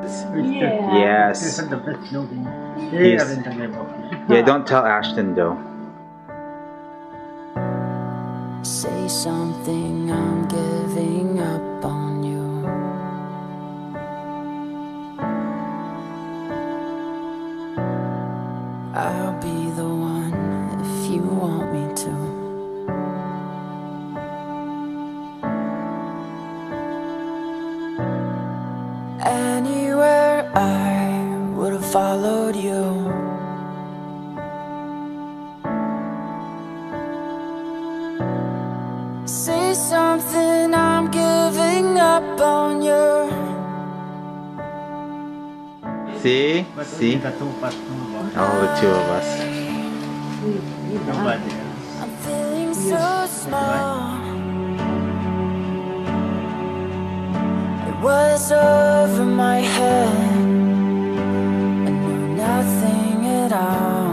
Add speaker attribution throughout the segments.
Speaker 1: kids?
Speaker 2: Yeah.
Speaker 1: Yes.
Speaker 3: He's the best looking.
Speaker 1: He's- Yeah, don't tell Ashton though.
Speaker 4: Say something, I'm giving up on you. I'll be the one if you want me to. Anywhere I would have followed you. Say something, I'm giving up on you.
Speaker 1: See? See?
Speaker 3: The two past two.
Speaker 1: All the two of us.
Speaker 3: Nobody else.
Speaker 4: I'm feeling so small. It was over my head. I knew nothing at all.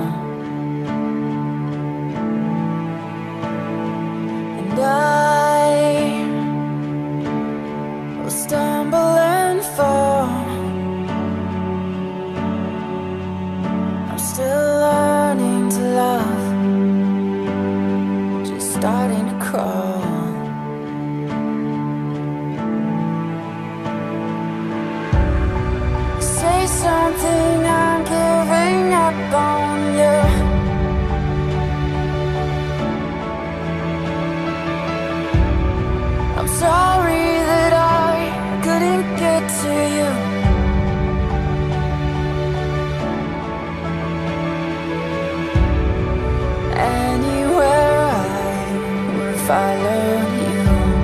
Speaker 4: And I will stumble and fall. I'm still learning to love, just starting to crawl. Say something, I'm giving up on you. I'm sorry that I couldn't get to you. Anywhere I would have followed you.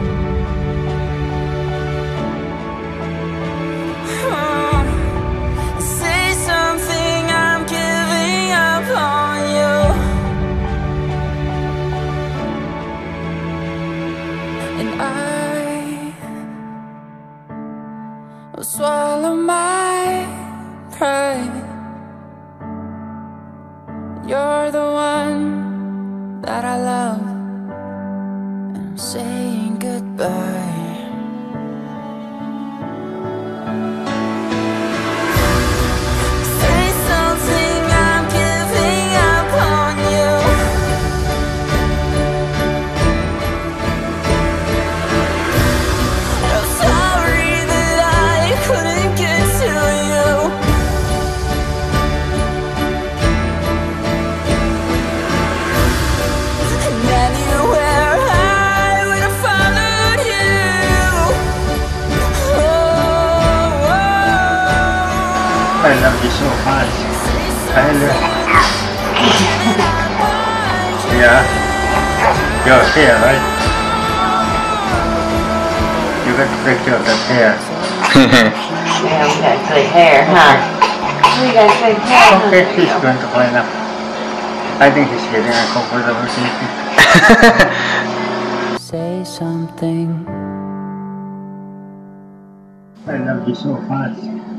Speaker 4: Say something, I'm giving up on you. And I will swallow my pride. You're the one that I love, and I'm saying goodbye. Say something, I'm giving up on you. I'm sorry that I couldn't get to you. And anywhere I would have followed you.
Speaker 3: I love you so much. I love Yeah. Your hair, right? You got a picture of that hair.
Speaker 2: Yeah, we got good hair, huh? We got good hair.
Speaker 3: Okay, he's going to clean up. I think he's getting uncomfortable sleeping.
Speaker 4: Say something.
Speaker 3: I love you so much.